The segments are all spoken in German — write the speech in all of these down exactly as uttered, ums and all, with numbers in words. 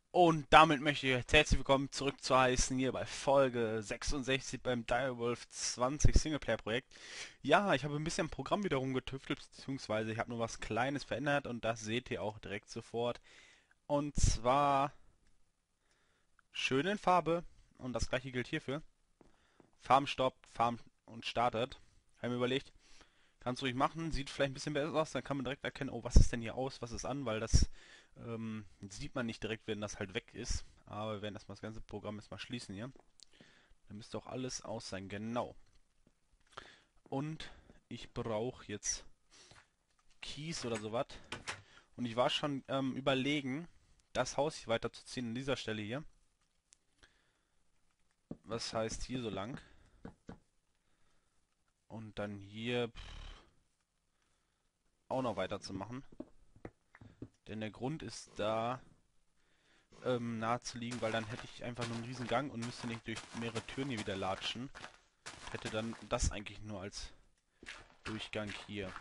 Und damit möchte ich euch herzlich willkommen zurück zu heißen hier bei Folge sechsundsechzig beim Direwolf zwanzig Singleplayer-Projekt. Ja, ich habe ein bisschen am Programm wieder rumgetüftelt, beziehungsweise ich habe nur was Kleines verändert und das seht ihr auch direkt sofort. Und zwar schön in Farbe und das gleiche gilt hierfür. Farm stoppt, Farm und startet. Habe mir überlegt, kannst du ruhig machen, sieht vielleicht ein bisschen besser aus, dann kann man direkt erkennen, oh, was ist denn hier aus, was ist an, weil das ähm, sieht man nicht direkt, wenn das halt weg ist. Aber wir werden erstmal das ganze Programm erstmal schließen hier. Dann müsste auch alles aus sein, genau. Und ich brauche jetzt Keys oder sowas. Und ich war schon ähm, überlegen, das Haus hier weiterzuziehen an dieser Stelle hier. Was heißt hier so lang? Und dann hier pff, auch noch weiterzumachen. Denn der Grund ist da ähm, nahe zu liegen, weil dann hätte ich einfach nur einen riesen Gang und müsste nicht durch mehrere Türen hier wieder latschen. Hätte dann das eigentlich nur als Durchgang hier.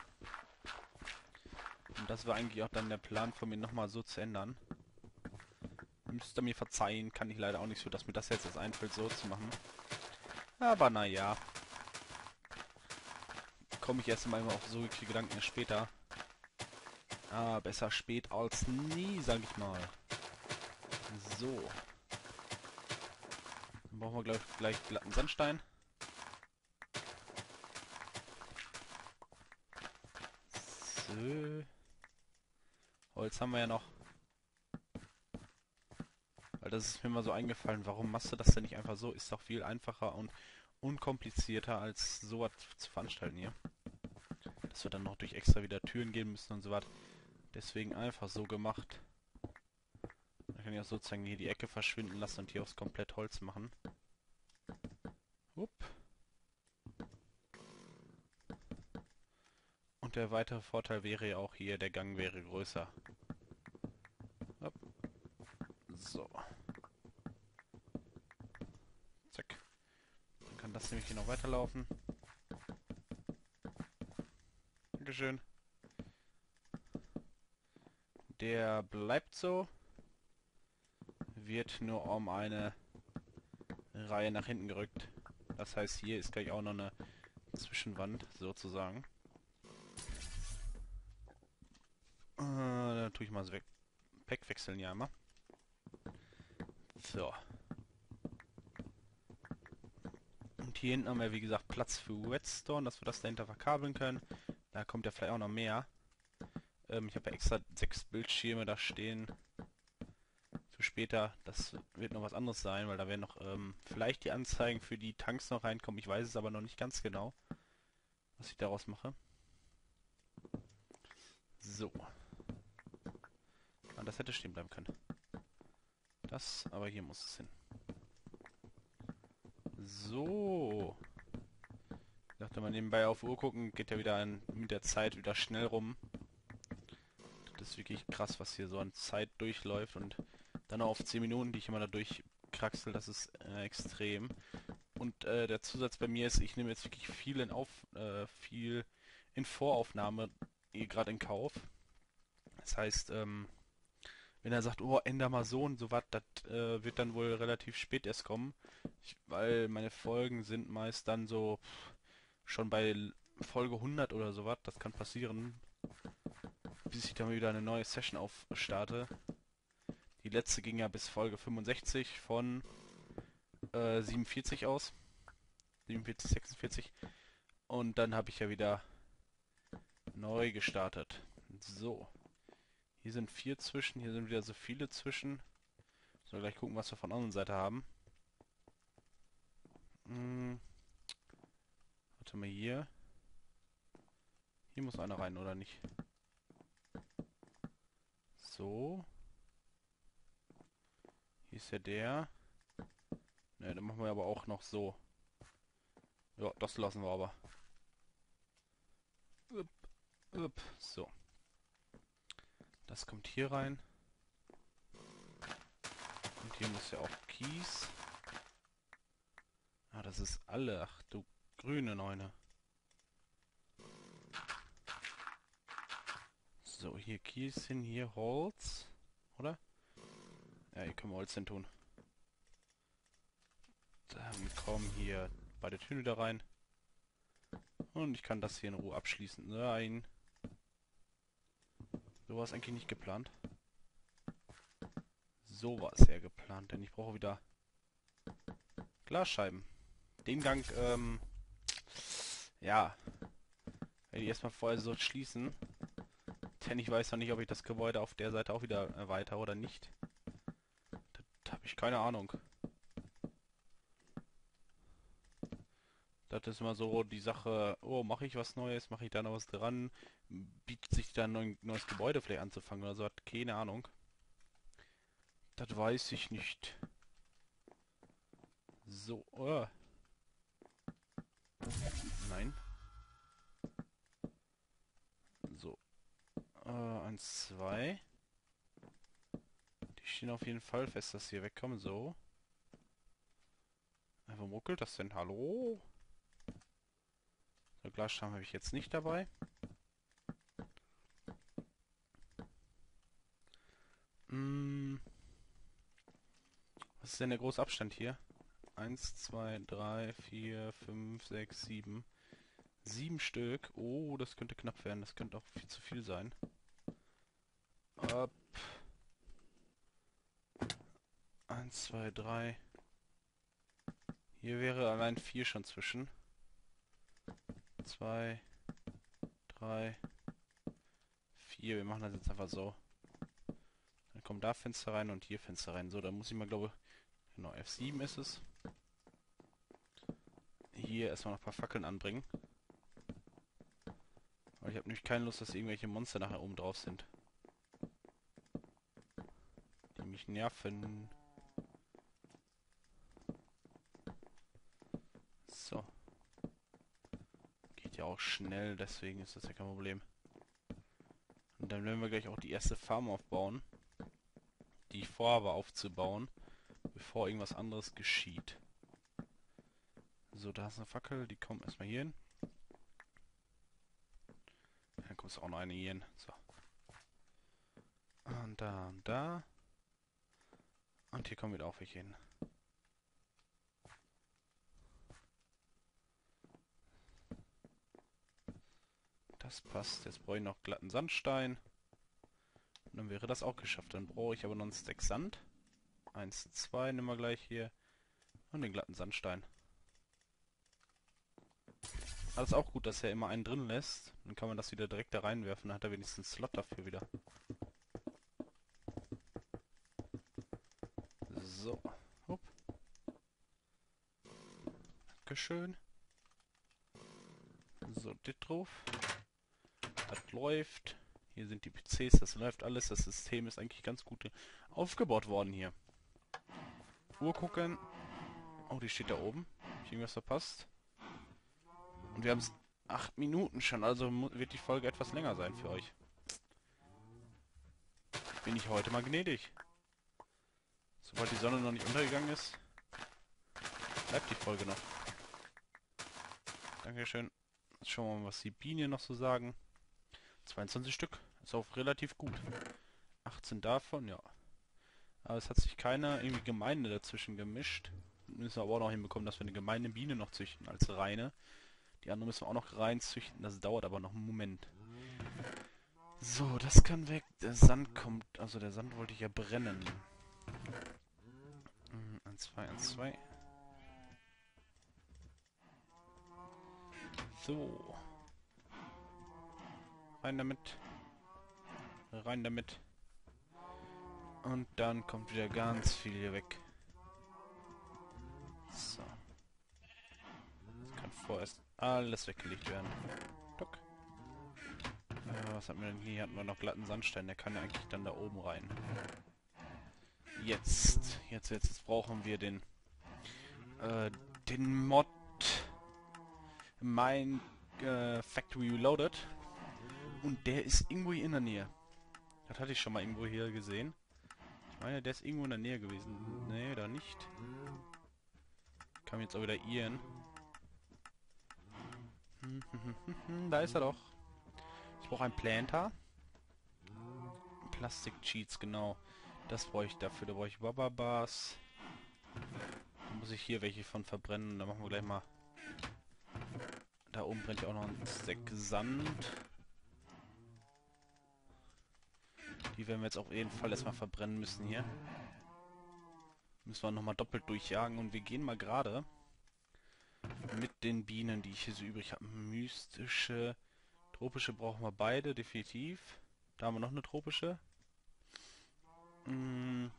Und das war eigentlich auch dann der Plan von mir nochmal so zu ändern. Müsst ihr mir verzeihen, kann ich leider auch nicht so, dass mir das jetzt das einfällt, so zu machen. Aber naja, komme ich erst einmal auf so viele Gedanken erst später. Ah, besser spät als nie, sag ich mal. So. Dann brauchen wir gleich, gleich glatten Sandstein. So. Holz haben wir ja noch. Weil das ist mir mal so eingefallen, warum machst du das denn nicht einfach so? Ist doch viel einfacher und unkomplizierter, als sowas zu veranstalten hier. Dass wir dann noch durch extra wieder Türen gehen müssen und so was. Deswegen einfach so gemacht. Dann kann ich auch sozusagen hier die Ecke verschwinden lassen und hier aufs komplett Holz machen. Upp. Und der weitere Vorteil wäre ja auch hier, der Gang wäre größer. Upp. So. Zack. Dann kann das nämlich hier noch weiterlaufen. Dankeschön. Der bleibt so. Wird nur um eine Reihe nach hinten gerückt. Das heißt, hier ist gleich auch noch eine Zwischenwand, sozusagen. Äh, dann tue ich mal das weg Pack wechseln ja immer. So. Und hier hinten haben wir, wie gesagt, Platz für Redstone, dass wir das dahinter verkabeln können. Da kommt ja vielleicht auch noch mehr. Ähm, ich habe ja extra sechs Bildschirme da stehen. Für später. Das wird noch was anderes sein, weil da werden noch ähm, vielleicht die Anzeigen für die Tanks noch reinkommen. Ich weiß es aber noch nicht ganz genau, was ich daraus mache. So. Ah, das hätte stehen bleiben können. Das, aber hier muss es hin. So. Ich dachte mal nebenbei auf Uhr gucken, geht ja wieder ein, mit der Zeit wieder schnell rum. Das ist wirklich krass, was hier so an Zeit durchläuft und dann auch auf zehn Minuten, die ich immer da durchkraxel, das ist äh, extrem. Und äh, der Zusatz bei mir ist, ich nehme jetzt wirklich viel in Auf, äh, viel in Voraufnahme eh gerade in Kauf. Das heißt, ähm, wenn er sagt, oh, änder mal so und so was, das äh, wird dann wohl relativ spät erst kommen. Ich, weil meine Folgen sind meist dann so pff, schon bei Folge hundert oder sowas, das kann passieren, bis ich dann wieder eine neue Session aufstarte. Die letzte ging ja bis Folge fünfundsechzig von äh, siebenundvierzig aus. siebenundvierzig, sechsundvierzig. Und dann habe ich ja wieder neu gestartet. So. Hier sind vier zwischen, hier sind wieder so viele zwischen. So, gleich gucken, was wir von der anderen Seite haben. Hm, warte mal hier. Hier muss einer rein, oder nicht? So. Hier ist ja der. Ne, dann machen wir aber auch noch so. Ja, das lassen wir aber. Upp, upp. So. Das kommt hier rein. Und hier muss ja auch Kies. Ah, das ist alle. Ach du grüne Neune. So, hier Kies hin, hier Holz. Oder? Ja, hier können wir Holz hin tun. Dann kommen hier beide Türen wieder rein. Und ich kann das hier in Ruhe abschließen. Nein. So war es eigentlich nicht geplant. So war es ja geplant, denn ich brauche wieder Glasscheiben. Den Gang, ähm, ja, werde ich erstmal vorher so schließen. Denn ich weiß noch nicht, ob ich das Gebäude auf der Seite auch wieder erweitere oder nicht. Da habe ich keine Ahnung. Das ist immer so die Sache, oh, mache ich was Neues, mache ich da noch was dran, bietet sich da ein neues Gebäude vielleicht anzufangen oder so, hat keine Ahnung. Das weiß ich nicht. So, oh. Nein. So. Äh, eins, zwei. Die stehen auf jeden Fall fest, dass sie hier wegkommen. So. Äh, wo ruckelt das denn? Hallo? So, Glasscheiben habe ich jetzt nicht dabei. Hm. Was ist denn der große Abstand hier? eins, zwei, drei, vier, fünf, sechs, sieben. Sieben Stück. Oh, das könnte knapp werden. Das könnte auch viel zu viel sein. Up. eins, zwei, drei. Hier wäre allein vier schon zwischen. zwei, drei, vier. Wir machen das jetzt einfach so. Dann kommen da Fenster rein und hier Fenster rein. So, dann muss ich mal, glaube ich, genau, F sieben ist es. Hier erstmal noch ein paar Fackeln anbringen. Weil ich habe nämlich keine Lust, dass irgendwelche Monster nachher oben drauf sind. Die mich nerven. So. Geht ja auch schnell, deswegen ist das ja kein Problem. Und dann werden wir gleich auch die erste Farm aufbauen. Die ich vorhabe aufzubauen, bevor irgendwas anderes geschieht. So, da ist eine Fackel, die kommt erstmal hier hin. Dann kommt auch noch eine hier hin. So. Und da und da. Und hier kommen wieder auch welche hin. Das passt. Jetzt brauche ich noch glatten Sandstein. Und dann wäre das auch geschafft. Dann brauche ich aber noch einen Stack Sand. Eins, zwei nehmen wir gleich hier. Und den glatten Sandstein. Alles auch gut, dass er immer einen drin lässt. Dann kann man das wieder direkt da reinwerfen. Dann hat er wenigstens einen Slot dafür wieder. So. Hopp. Dankeschön. So, dit drauf. Das läuft. Hier sind die P Cs, das läuft alles. Das System ist eigentlich ganz gut aufgebaut worden hier. Uhr gucken. Oh, die steht da oben. Hab ich irgendwas verpasst? Und wir haben es acht Minuten schon, also wird die Folge etwas länger sein für euch. Bin ich heute mal gnädig. Sobald die Sonne noch nicht untergegangen ist, bleibt die Folge noch. Dankeschön. Jetzt schauen wir mal, was die Bienen noch so sagen. zweiundzwanzig Stück. Ist auch relativ gut. achtzehn davon, ja. Aber es hat sich keiner irgendwie Gemeinde dazwischen gemischt. Müssen wir aber auch noch hinbekommen, dass wir eine gemeine Biene noch züchten als reine. Die andere müssen wir auch noch rein züchten. Das dauert aber noch einen Moment. So, das kann weg. Der Sand kommt. Also der Sand wollte ich ja brennen. eins, zwei, eins, zwei. So. Rein damit. Rein damit. Und dann kommt wieder ganz viel hier weg. So. Das kann vorerst alles weggelegt werden. Dock. Äh, was hatten wir denn hier? Hier hatten wir noch glatten Sandstein. Der kann ja eigentlich dann da oben rein. Jetzt. Jetzt, jetzt, jetzt brauchen wir den äh, den Mod Mein äh, Factory Reloaded. Und der ist irgendwo hier in der Nähe. Das hatte ich schon mal irgendwo hier gesehen. Ich meine, der ist irgendwo in der Nähe gewesen. Nee, da nicht. Kann jetzt auch wieder irren. Da ist er doch. Ich brauche einen Planter. Plastik-Cheats, genau. Das brauche ich dafür. Da brauche ich Wababas. Da muss ich hier welche von verbrennen. Da machen wir gleich mal... Da oben brennt ja auch noch ein Stack Sand. Die werden wir jetzt auf jeden Fall erstmal verbrennen müssen hier. Müssen wir nochmal doppelt durchjagen. Und wir gehen mal gerade mit den Bienen, die ich hier so übrig habe. Mystische, tropische brauchen wir beide, definitiv. Da haben wir noch eine tropische. Hm,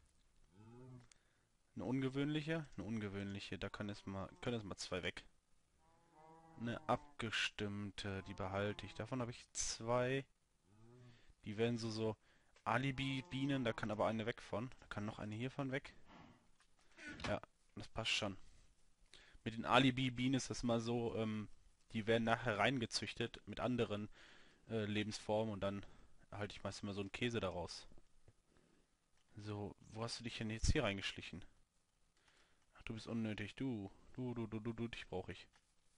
eine ungewöhnliche. Eine ungewöhnliche, da können jetzt mal, können jetzt mal zwei weg. Eine abgestimmte, die behalte ich. Davon habe ich zwei. Die werden so so Alibi-Bienen, da kann aber eine weg von. Da kann noch eine hiervon weg. Ja, das passt schon. Mit den Alibi-Bienen ist das mal so, ähm, die werden nachher reingezüchtet mit anderen äh, Lebensformen und dann erhalte ich meistens mal so einen Käse daraus. So, wo hast du dich denn jetzt hier reingeschlichen? Ach, du bist unnötig. Du, du, du, du, du, du, dich brauche ich.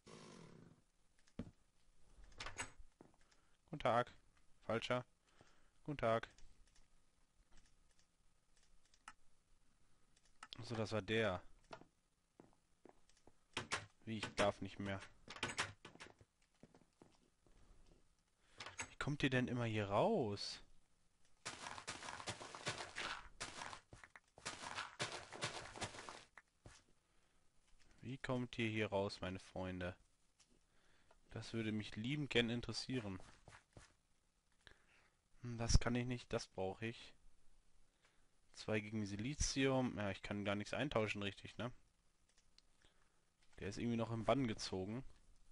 Guten Tag. Falscher. Guten Tag. Achso, das war der. Wie, ich darf nicht mehr. Wie kommt ihr denn immer hier raus? Wie kommt ihr hier raus, meine Freunde? Das würde mich liebend gern interessieren. Hm, das kann ich nicht, das brauche ich. Zwei gegen Silizium. Ja, ich kann gar nichts eintauschen, richtig, ne? Der ist irgendwie noch im Bann gezogen.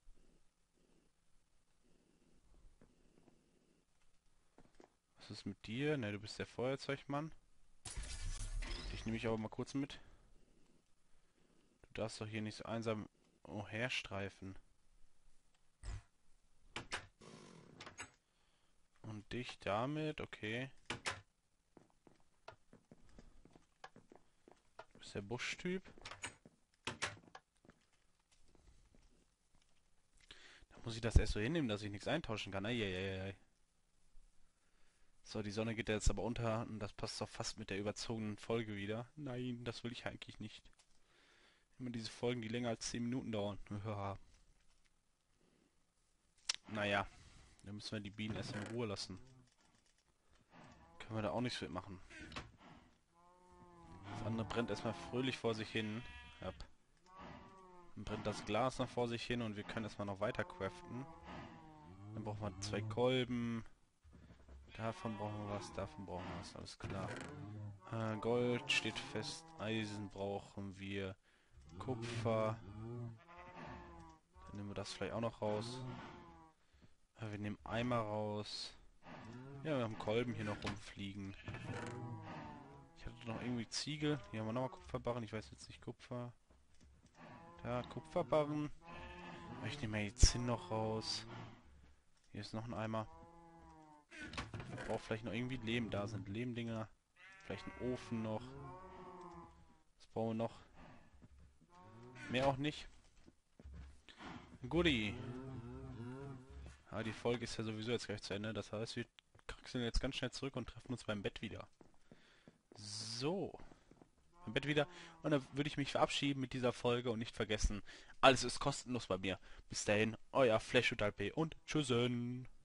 Was ist mit dir? Ne, du bist der Feuerzeugmann. Dich nehme ich aber mal kurz mit. Du darfst doch hier nicht so einsam umherstreifen. Und dich damit, okay. Du bist der Buschtyp. Da muss ich das erst so hinnehmen, dass ich nichts eintauschen kann. Eieiei. So, die Sonne geht jetzt aber unter und das passt doch fast mit der überzogenen Folge wieder. Nein, das will ich eigentlich nicht. Immer diese Folgen, die länger als zehn Minuten dauern. Ja. Naja, dann müssen wir die Bienen erst in Ruhe lassen. Können wir da auch nichts mitmachen. Das andere brennt erstmal fröhlich vor sich hin. Ja. Dann brennt das Glas noch vor sich hin und wir können erstmal noch weiter craften. Dann brauchen wir zwei Kolben. Davon brauchen wir was, davon brauchen wir was, alles klar. Äh, Gold steht fest, Eisen brauchen wir, Kupfer. Dann nehmen wir das vielleicht auch noch raus. Äh, wir nehmen Eimer raus. Ja, wir haben Kolben hier noch rumfliegen. Ich hatte noch irgendwie Ziegel. Hier haben wir nochmal Kupferbarren, ich weiß jetzt nicht, Kupfer. Da, Kupferbarren. Ich nehme ja jetzt hin noch raus. Hier ist noch ein Eimer. Ich brauche vielleicht noch irgendwie Lehm. Da sind Lehmdinger. Vielleicht ein Ofen noch. Was brauchen wir noch? Mehr auch nicht. Goodie. Ah, die Folge ist ja sowieso jetzt gleich zu Ende. Das heißt, wir kraxeln jetzt ganz schnell zurück und treffen uns beim Bett wieder. So. Beim Bett wieder. Und dann würde ich mich verabschieden mit dieser Folge und nicht vergessen, alles ist kostenlos bei mir. Bis dahin, euer Flash und tschüssen.